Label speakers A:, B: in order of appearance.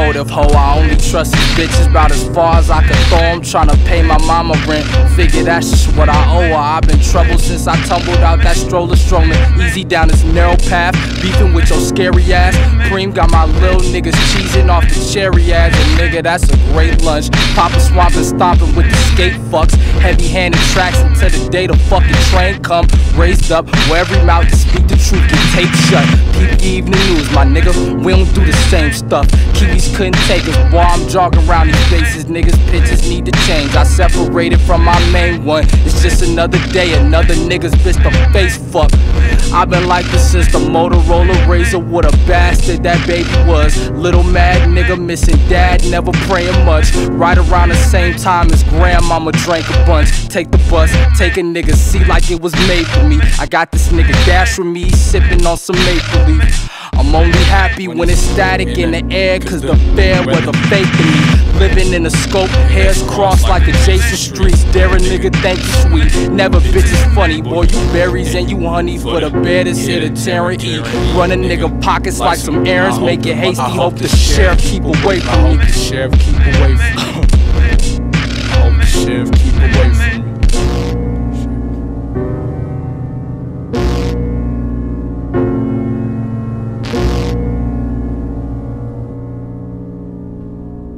A: motive, ho. I only trust these bitches about as far as I can throw 'em. Tryna pay my mama rent, figure that's just what I owe her. I've been troubled since I tumbled out that stroller, strolling easy down this narrow path, beefing with your scary ass. Preem got my little niggas cheesing off the cherry ass, and nigga, that's a great lunch. Papa swamping, stomping with the skate fucks, heavy-handed tracks until the day the fucking train come. Raised up where every mouth to speak the truth get taped shut. Peep the evening news, my nigga, we don't do the same stuff. Kiwis couldn't take us, boy, I'm jogging around these faces. Niggas pictures need to change. I separated from my main one. It's just another day, another nigga's bitch to face fuck. I've been like this since the Motorola Razor. What a bastard that baby was. Little mad nigga missing dad, never praying much. Right around the same time as grandmama drank a bunch. Take the bus, take a nigga seat like it was made for me. I got this nigga dash with me, sipping on some maple leaf. I'm only happy when it's static in the air, cause the fair weather fake to me. Living in the scope, hairs crossed like adjacent streets. Dare a nigga, thank you sweet. Never bitches funny, boy, you berries and you honey for the bear that's here to tear and eat. Run a nigga pockets like some errands, make it hasty, hope the sheriff keep away from me.
B: I hope the sheriff keep away from me. I hope the sheriff